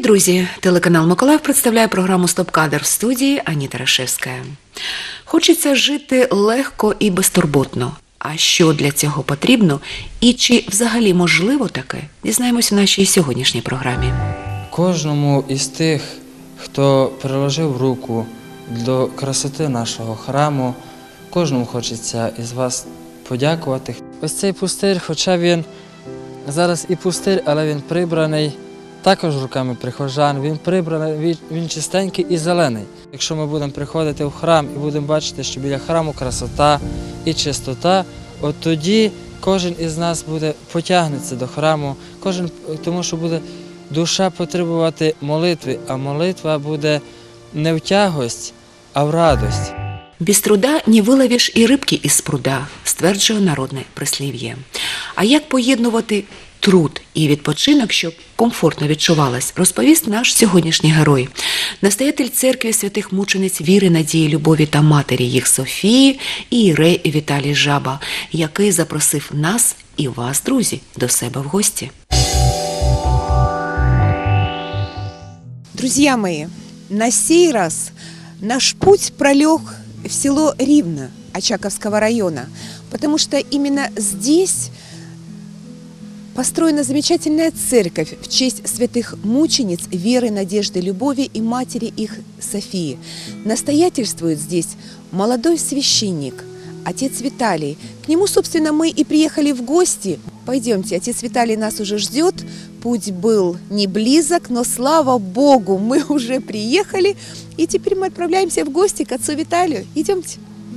друзі! Телеканал «Миколаїв» представляє програму «Стоп-кадр», в студії Аніта Рашевська. Хочеться жити легко і безтурботно. А що для цього потрібно і чи взагалі можливо таке, дізнаємось в нашій сьогоднішній програмі. Кожному із тих, хто приложив руку до красоти нашого храму, кожному хочеться із вас подякувати. Ось цей пустир, хоча він зараз і пустир, але він прибраний також руками прихожан, він прибраний, він чистенький і зелений. Якщо ми будемо приходити в храм і будемо бачити, що біля храму красота і чистота, от тоді кожен із нас потягнеться до храму, тому що буде душа потребувати молитви, а молитва буде не в тягость, а в радость. «Без труда не виловиш і рибки із пруда», стверджує народне прислів'я. А як поєднувати труд і відпочинок, щоб комфортно відчувалось, розповість наш сьогоднішній герой. Настоятель церкви святих мучениць віри, надії, любові та матері їх Софії Ієрей Віталій Жаба, який запросив нас і вас, друзі, до себе в гості. Друзья мои, на сей раз наш путь пролег в село Ривно Очаковского района, потому что именно здесь построена замечательная церковь в честь святых мучениц веры, надежды, любови и матери их Софии. Настоятельствует здесь молодой священник, отец Виталий. К нему, собственно, мы и приехали в гости. Пойдемте, отец Виталий нас уже ждет. Путь был не близок, но, слава Богу, мы уже приехали. И теперь мы отправляемся в гости к отцу Виталию. Идемте.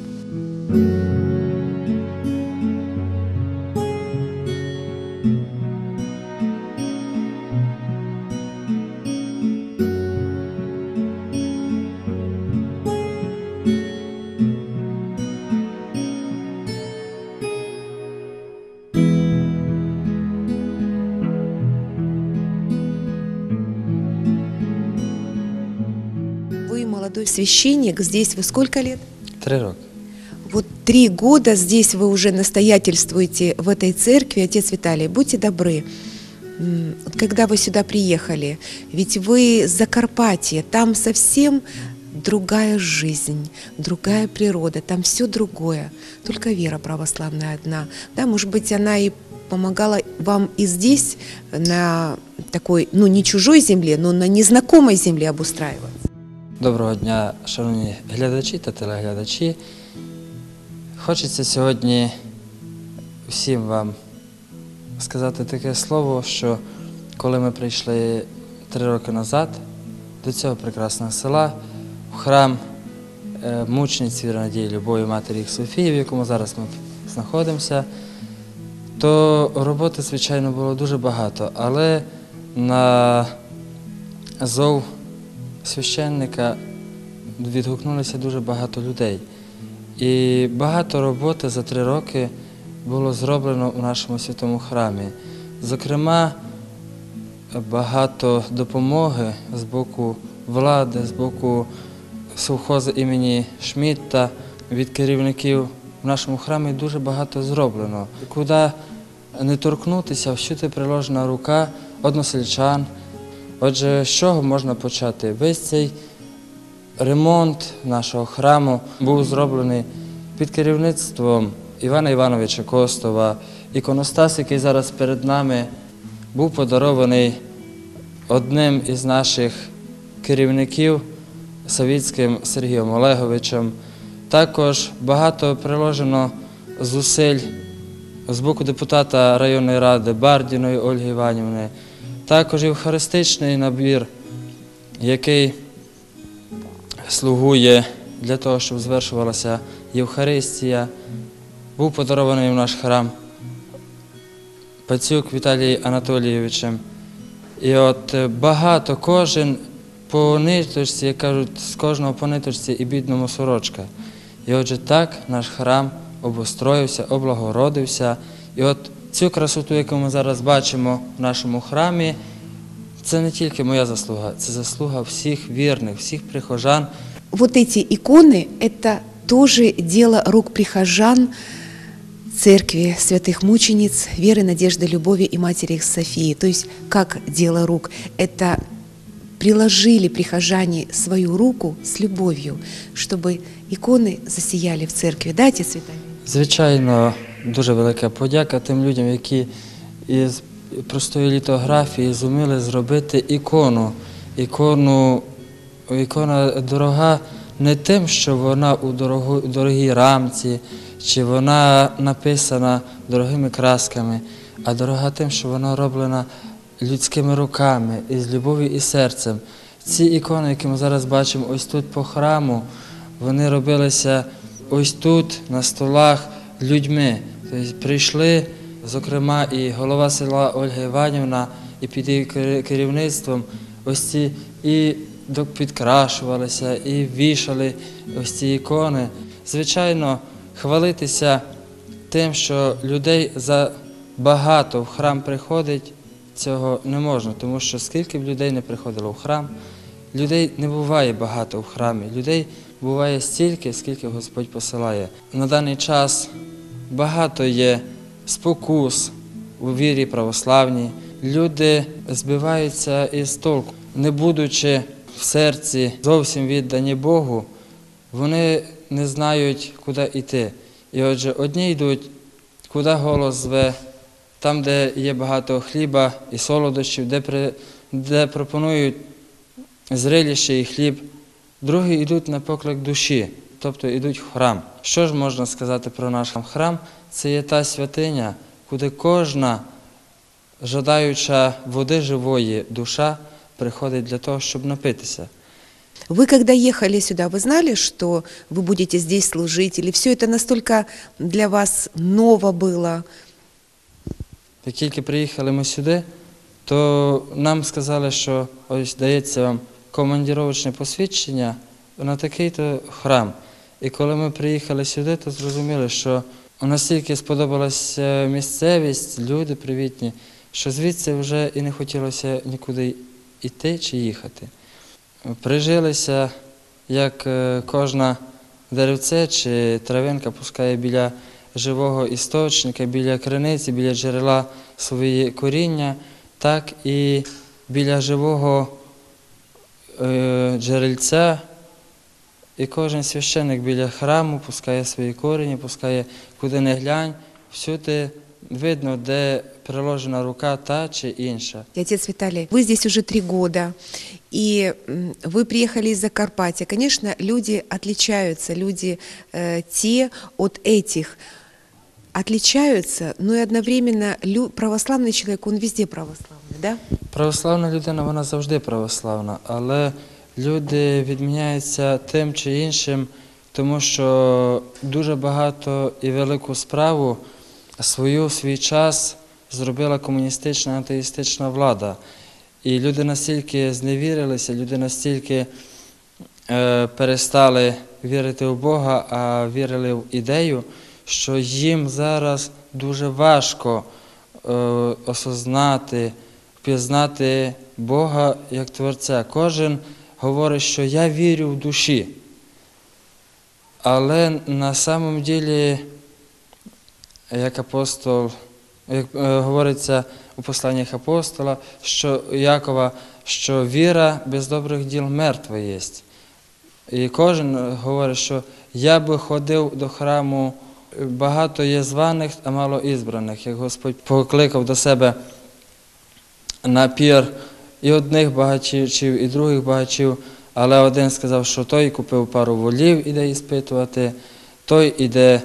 Молодой священник, здесь вы сколько лет? 3 роки. Вот 3 года здесь вы уже настоятельствуете в этой церкви. Отец Виталий, будьте добры, вот когда вы сюда приехали, ведь вы с Закарпатья, там совсем другая жизнь, другая природа, там все другое, только вера православная одна. Да, может быть, она и помогала вам и здесь, на такой, ну не чужой земле, но на незнакомой земле обустраиваться. Доброго дня, шановні глядачі та телеглядачі. Хочеться сьогодні всім вам сказати таке слово, що коли ми прийшли 3 роки назад до цього прекрасного села, в храм мучениць віри, надії, любові матері їх Софії, в якому зараз ми знаходимося, то роботи, звичайно, було дуже багато, але на зов священника відгукнулося дуже багато людей. І багато роботи за 3 роки було зроблено у нашому святому храмі. Зокрема, багато допомоги з боку влади, з боку совхозу імені Шмідта, від керівників в нашому храмі дуже багато зроблено. Куди не торкнутися, всюди приложена рука односельчан. Отже, з чого можна почати? Весь цей ремонт нашого храму був зроблений під керівництвом Івана Івановича Костова. Іконостас, який зараз перед нами, був подарований одним із наших керівників, Савіцьким Сергієм Олеговичем. Також багато приложено зусиль з боку депутата районної ради Бардіної Ольги Іванівни. Також євхаристичний набір, який слугує для того, щоб звершувалася Євхаристія, був подарований в наш храм Пацюк Віталієм Анатолійовичем. І от багато, кожен по ниточці, як кажуть, з кожного по ниточці і бідному сорочка. І отже так наш храм обустроївся, облагородився. І от цю красоту, яку ми зараз бачимо в нашому храмі, це не тільки моя заслуга, це заслуга всіх вірних, всіх прихожан. Вот эти иконы – это тоже дело рук прихожан церкви святых мучениц веры, надежды, любови и матери их Софии. То есть как дело рук? Это приложили прихожане свою руку с любовью, чтобы иконы засияли в церкви, да, отец Виталий? Звичайно, дуже велика подяка тим людям, які із простої літографії зуміли зробити ікону. Ікона дорога не тим, що вона у дорогій рамці, чи вона написана дорогими красками, а дорога тим, що вона роблена людськими руками, із любов'ю і серцем. Ці ікони, які ми зараз бачимо ось тут по храму, вони робилися ось тут, на столах, людьми. Тобто прийшли, зокрема, і голова села Ольга Іванівна, і під її керівництвом ось ці і підкрашувалися, і вішали ось ці ікони. Звичайно, хвалитися тим, що людей багато в храм приходить, цього не можна, тому що скільки б людей не приходило в храм, людей не буває багато в храмі, людей буває стільки, скільки Господь посилає. На даний час багато є спокус у вірі православній, люди збиваються із толку, не будучи в серці зовсім віддані Богу, вони не знають, куди йти. І отже, одні йдуть, куди голос зве, там, де є багато хліба і солодощів, де пропонують зрелище хліб, другі йдуть на поклик душі, тобто йдуть в храм. Що ж можна сказати про наш храм? Це є та святиня, куди кожна жадаюча води живої душа приходить для того, щоб напитися. Вы, когда ехали сюда, вы знали, что вы будете здесь служить? Или все это настолько для вас ново было? Як тільки приїхали ми сюди, то нам сказали, що ось дається вам командировочне посвідчення на такий-то храм. І коли ми приїхали сюди, то зрозуміли, що настільки сподобалася місцевість, люди привітні, що звідси вже і не хотілося нікуди йти чи їхати. Прижилися, як кожна деревце чи травинка пускає біля живого істочника, біля криниці, біля джерела свої коріння, так і біля живого джерельця. І кожен священник біля храму пускає свої корені, пускає куди не глянь, всюди видно, де приложена рука та чи інша. Отец Виталий, вы здесь уже 3 года, и вы приехали из Закарпатья. Конечно, люди отличаются, люди те от этих отличаются, но и одновременно православный человек, он везде православный, да? Православна людина, вона завжди православна, але люди відміняються тим чи іншим, тому що дуже багато і велику справу свій час зробила комуністична, атеїстична влада. І люди настільки зневірилися, люди настільки перестали вірити в Бога, а вірили в ідею, що їм зараз дуже важко осознати, впізнати Бога як Творця. Кожен говорить, що я вірю в душі. Але на самом ділі, як говориться у посланнях апостола, що Якова, що віра без добрих діл мертва є. І кожен говорить, що я би ходив до храму, багато є званих, а мало ізбраних. Як Господь покликав до себе на пір і одних багачів, і других багачів, але один сказав, що той купив пару волів, іде іспитувати, той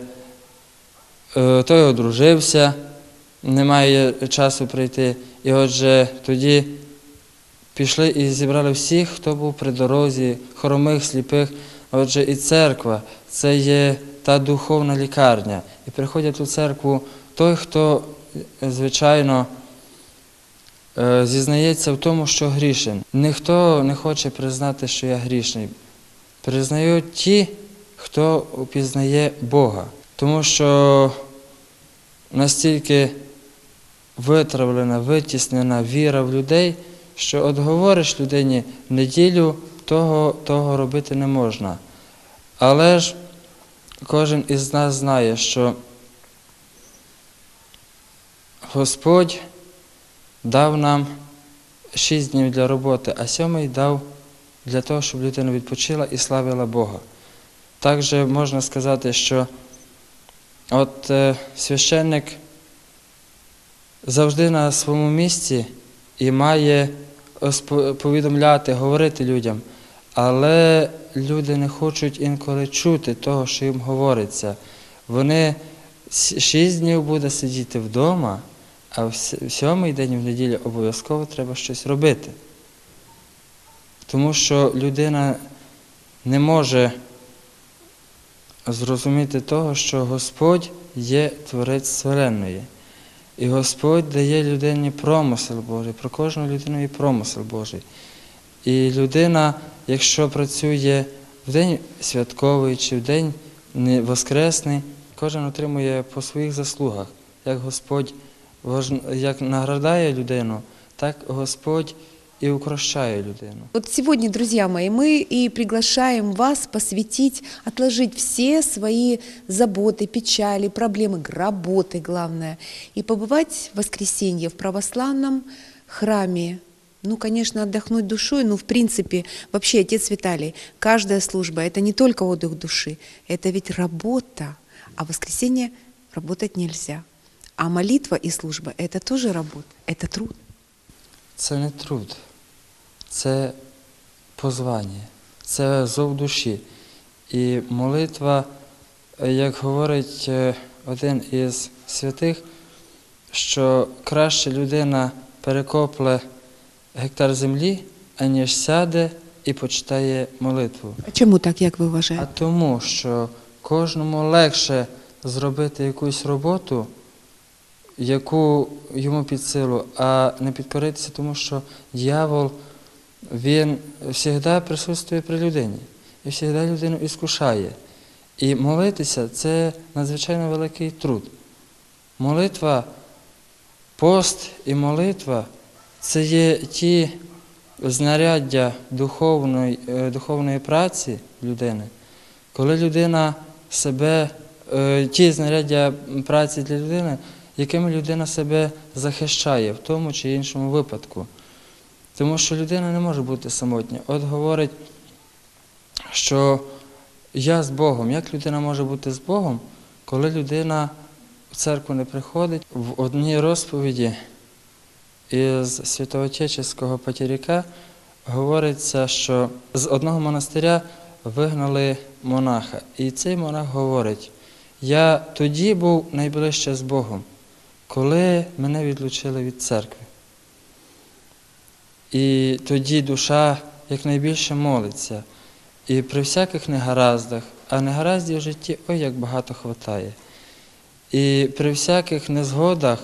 одружився, немає часу прийти. І отже, тоді пішли і зібрали всіх, хто був при дорозі, хромих, сліпих. Отже, і церква – це є та духовна лікарня. І приходять у церкву той, хто, звичайно, зізнається в тому, що грішен. Ніхто не хоче признати, що я грішний. Признають ті, хто пізнає Бога. Тому що настільки витравлена, витіснена віра в людей, що от говориш людині неділю, того робити не можна. Але ж кожен із нас знає, що Господь дав нам 6 днів для роботи, а 7-й дав для того, щоб людина відпочила і славила Бога. Також можна сказати, що от священник завжди на своєму місці і має повідомляти, говорити людям, але люди не хочуть інколи чути того, що їм говориться. Вони 6 днів буде сидіти вдома, а в 7-й день в неділю обов'язково треба щось робити. Тому що людина не може зрозуміти того, що Господь є Творець Вселенної. І Господь дає людині промисел Божий, про кожну людину є промисел Божий. І людина, якщо працює в день святковий чи в день воскресний, кожен отримує по своїх заслугах. Як Господь як награждає людину, так Господь и укращая людину. Вот сегодня, друзья мои, мы и приглашаем вас посвятить, отложить все свои заботы, печали, проблемы, работы, главное, и побывать в воскресенье в православном храме. Ну, конечно, отдохнуть душой, но в принципе, вообще, отец Виталий, каждая служба – это не только отдых души, это ведь работа, а в воскресенье работать нельзя. А молитва и служба – это тоже работа, это труд. Це не труд, це позвання, це зов душі. І молитва, як говорить один із святих, що краще людина перекопле гектар землі, аніж сяде і почитає молитву. А чому так, як ви А вважаєте? тому, що кожному легше зробити якусь роботу, яку йому під силу, а не підкоритися, тому що дьявол, він завжди присутствує при людині і завжди людину іскушає. І молитися – це надзвичайно великий труд. Молитва, пост і молитва – це є ті знаряддя духовної праці людини, коли людина себе, ті знаряддя праці для людини, якими людина себе захищає в тому чи іншому випадку. Тому що людина не може бути самотня. От говорить, що я з Богом. Як людина може бути з Богом, коли людина в церкву не приходить? В одній розповіді із святоотеческого Патерика говориться, що з одного монастиря вигнали монаха. І цей монах говорить, я тоді був найближче з Богом, коли мене відлучили від церкви. І тоді душа якнайбільше молиться. І при всяких негараздах, а негараздів в житті ой як багато хватає. І при всяких незгодах,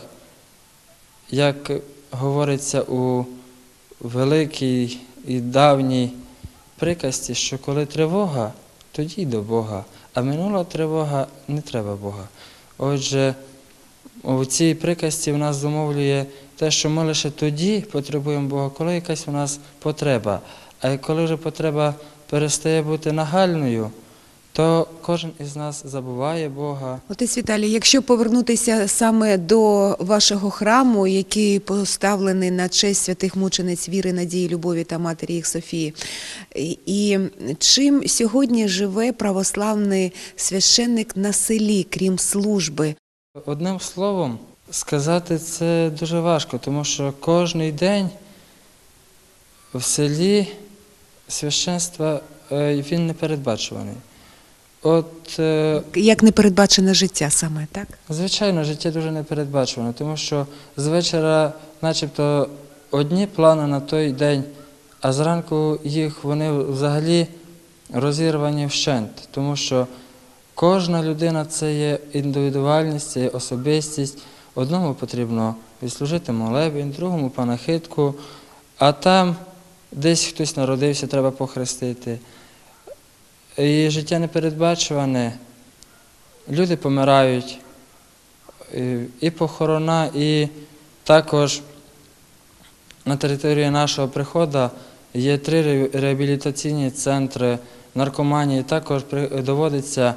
як говориться у великій і давній приказці, що коли тривога, тоді й до Бога, а минула тривога, не треба Бога. Отже, у цій приказці в нас зумовлює те, що ми лише тоді потребуємо Бога, коли якась у нас потреба. А коли вже потреба перестає бути нагальною, то кожен із нас забуває Бога. Отець Віталій, якщо повернутися саме до вашого храму, який поставлений на честь святих мучениць віри, надії, любові та матері їх Софії, і чим сьогодні живе православний священник на селі, крім служби? Одним словом, сказати це дуже важко, тому що кожний день в селі священства він не передбачуваний. От, Як непередбачене життя саме, так? звичайно, життя дуже непередбачуване, тому що з вечора начебто одні плани на той день, а зранку їх вони взагалі розірвані вщент, тому що кожна людина – це є індивідуальність, це є особистість. Одному потрібно відслужити молебень, другому панахидку, а там десь хтось народився, треба похрестити. І життя непередбачуване, люди помирають, і похорона, і також на території нашого приходу є 3 реабілітаційні центри наркоманії, також доводиться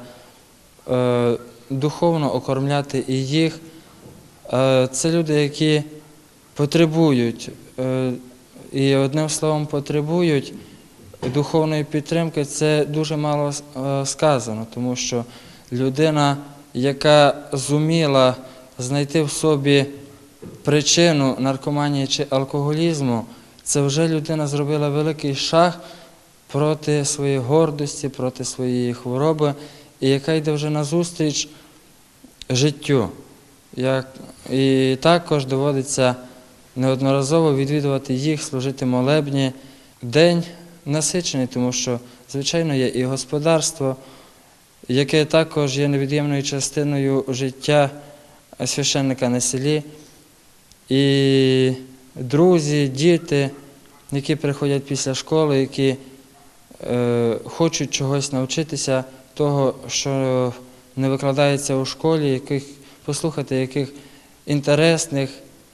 духовно окормляти і їх. Це люди, які потребують і одним словом потребують духовної підтримки, це дуже мало сказано, тому що людина, яка зуміла знайти в собі причину наркоманії чи алкоголізму, це вже людина зробила великий шаг проти своєї гордості, проти своєї хвороби, і яка йде вже назустріч життю. І також доводиться неодноразово відвідувати їх, служити молебні. День насичений, тому що, звичайно, є і господарство, яке також є невід'ємною частиною життя священника на селі, і друзі, діти, які приходять після школи, які хочуть чогось навчитися, того, що не викладається у школі, послухати яких інтересних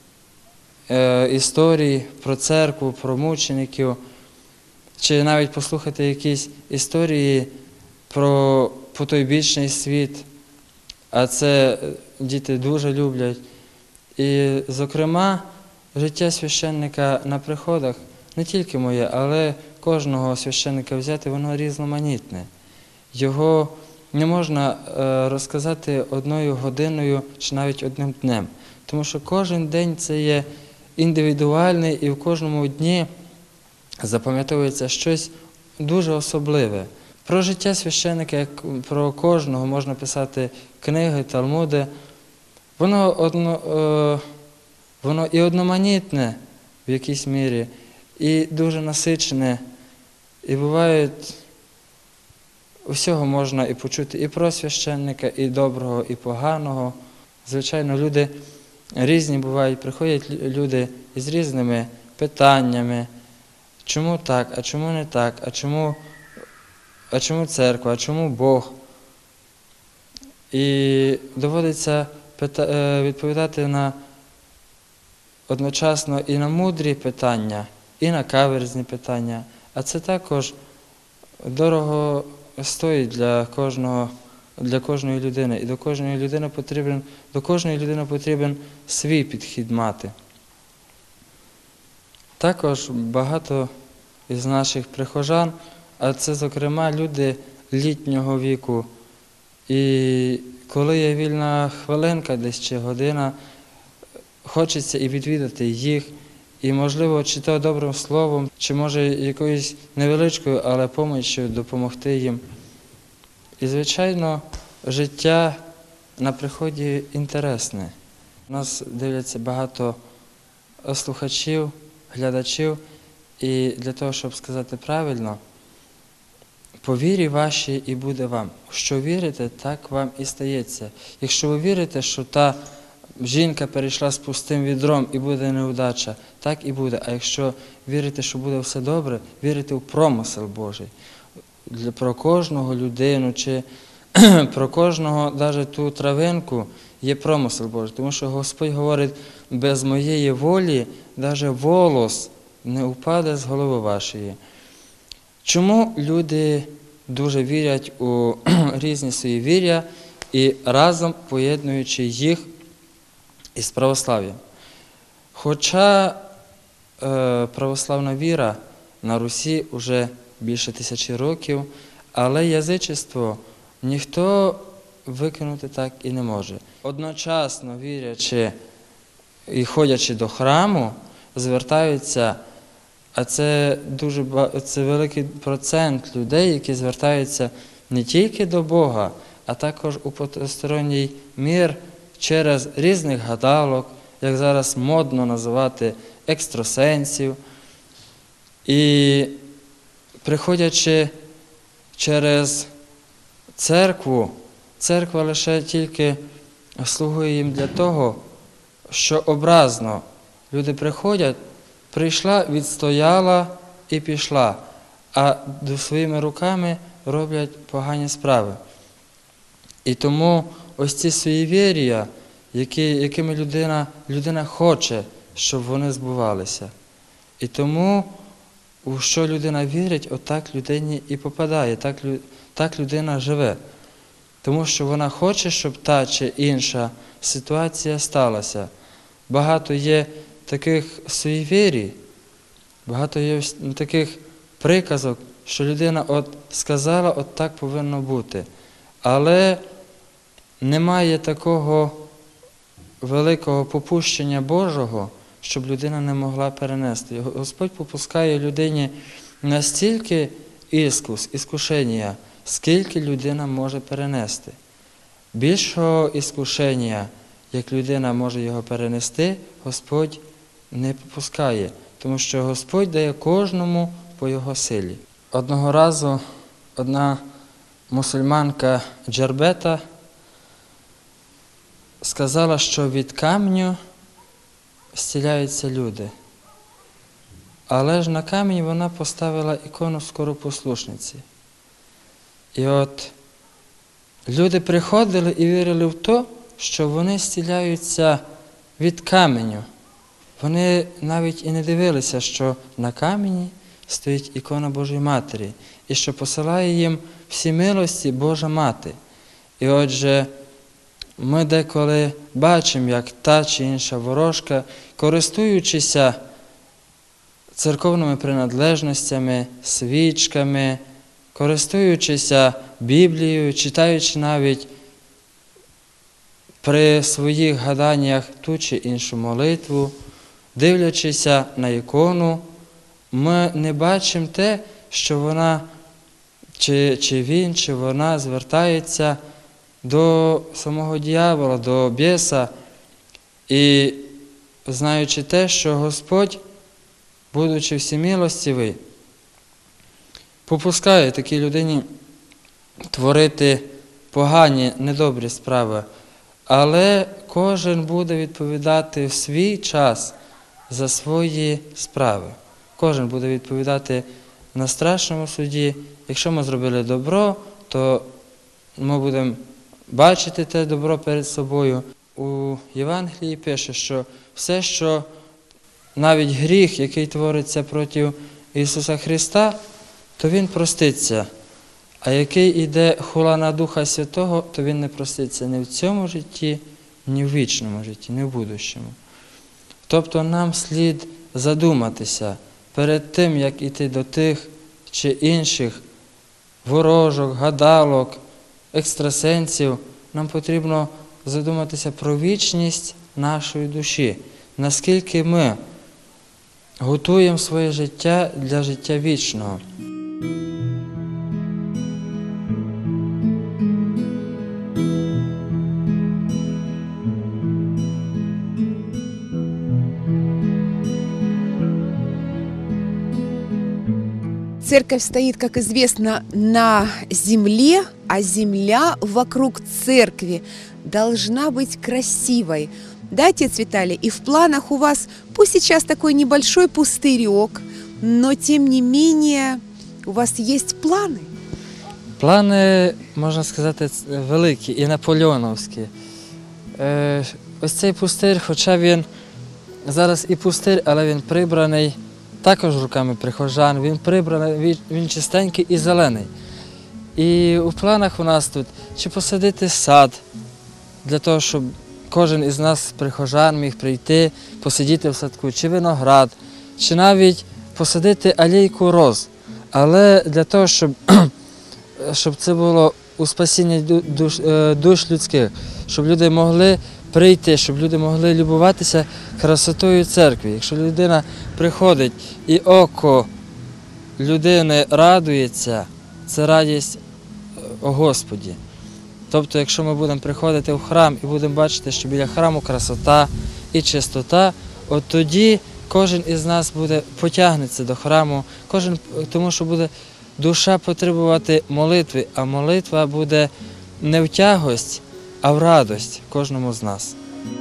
історій про церкву, про мучеників, чи навіть послухати якісь історії про потойбічний світ, а це діти дуже люблять. І, зокрема, життя священника на приходах, не тільки моє, але кожного священника взяти, воно різноманітне. Його не можна розказати одною годиною чи навіть одним днем, тому що кожен день це є індивідуальний, і в кожному дні запам'ятовується щось дуже особливе. Про життя священника, як про кожного, можна писати книги, талмуди. Воно і одноманітне в якійсь мірі, і дуже насичене. І буває, усього можна і почути і про священника, і доброго, і поганого. Звичайно, люди різні бувають, приходять люди із різними питаннями. Чому так, а чому не так, а чому церква, а чому Бог? І доводиться відповідати одночасно і на мудрі питання, і на каверзні питання. А це також дорого стоїть для кожної людини. І до кожної людини потрібен свій підхід мати. Також багато із наших прихожан, а це, зокрема, люди літнього віку. І коли є вільна хвилинка, десь чи година, хочеться і відвідати їх, і, можливо, чи то добрим словом, чи, може, якоюсь невеличкою, але поміччю допомогти їм. І, звичайно, життя на приході інтересне. Нас дивляться багато слухачів, глядачів, і для того, щоб сказати правильно, по вірі вашій і буде вам. Що вірите, так вам і стається. Якщо ви вірите, що та жінка перейшла з пустим відром і буде неудача, так і буде. А якщо вірите, що буде все добре, вірите в промисел Божий. Про кожного людину чи про кожного, навіть ту травинку, є промисел Божий. Тому що Господь говорить, без моєї волі навіть волос не упаде з голови вашої. Чому люди дуже вірять у різні свої вір'я і разом поєднуючи їх із православ'ям? Хоча православна віра на Русі вже більше 1000 років, але язичество ніхто викинути так і не може. Одночасно вірячи і ходячи до храму, звертаються, а це великий процент людей, які звертаються не тільки до Бога, а також у потусторонній мір через різних гадалок, як зараз модно називати екстрасенсів. І приходячи через церкву, церква лише тільки слугує їм для того, що образно люди приходять, прийшла, відстояла і пішла, а своїми руками роблять погані справи. І тому ось ці суєвір'я, якими людина хоче, щоб вони збувалися. І тому, у що людина вірить, отак людині і попадає, так людина живе. Тому що вона хоче, щоб та чи інша ситуація сталася. Багато є таких суєвірій, Багато є таких приказок, що людина от сказала, от так повинно бути. Але немає такого великого попущення Божого, щоб людина не могла перенести. Господь попускає людині настільки іскушення, скільки людина може перенести. Більшого іскушення, як людина може його перенести, Господь не попускає, тому що Господь дає кожному по його силі. Одного разу одна мусульманка Джарбета сказала, що від каменю зціляються люди. Але ж на камінь вона поставила ікону скоропослушниці. І от люди приходили і вірили в те, що вони зціляються від каменю. Вони навіть і не дивилися, що на камені стоїть ікона Божої Матері, і що посилає їм всі милості Божа Мати. І отже, ми деколи бачимо, як та чи інша ворожка, користуючися церковними приналежностями, свічками, користуючися Біблією, читаючи навіть при своїх гаданнях ту чи іншу молитву, дивлячися на ікону, ми не бачимо те, що вона, чи він, чи вона звертається до самого диявола, до біса, і знаючи те, що Господь, будучи всемилостивий, попускає такій людині творити погані, недобрі справи, але кожен буде відповідати в свій час за свої справи. Кожен буде відповідати на страшному суді. Якщо ми зробили добро, то ми будемо бачити те добро перед собою. У Євангелії пише, що все, що навіть гріх, який твориться проти Ісуса Христа, то Він проститься. А який іде хула на Духа Святого, то Він не проститься ні в цьому житті, ні в вічному житті, ні в будущому. Тобто нам слід задуматися перед тим, як іти до тих чи інших ворожок, гадалок, екстрасенсів, нам потрібно задуматися про вічність нашої душі, наскільки ми готуємо своє життя для життя вічного. Церковь стоит, как известно, на земле, а земля вокруг церкви должна быть красивой. Да, отец Виталий? И в планах у вас, пусть сейчас такой небольшой пустырек, но тем не менее у вас есть планы. Плани, можна сказати, великі і наполеоновські. Ось цей пустир, хоча він зараз і пустир, але він прибраний також руками прихожан, він прибраний, він чистенький і зелений. І у планах у нас тут чи посадити сад, для того, щоб кожен із нас, прихожан, міг прийти, посидіти в садку, чи виноград, чи навіть посадити алейку роз. Але для того, щоб це було у спасінні душ людських, щоб люди могли прийти, щоб люди могли любуватися красотою церкви. Якщо людина приходить і око людини радується, це радість о Господі. Тобто, якщо ми будемо приходити в храм і будемо бачити, що біля храму красота і чистота, от тоді кожен із нас потягнеться до храму, тому що буде душа потребувати молитви, а молитва буде не в тягость, а в радость кожному з нас.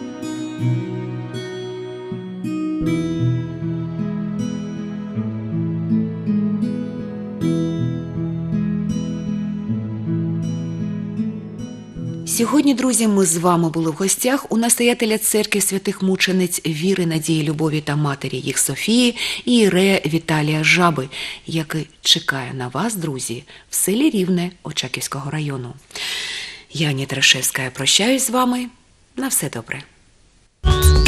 Сьогодні, друзі, ми з вами були в гостях у настоятеля церкви святих мучениць віри, надії, любові та матері їх Софії і ієрея Віталія Жаби, який чекає на вас, друзі, в селі Рівне Очаківського району. Я, Аня Трашевська, прощаюсь з вами. На все добре.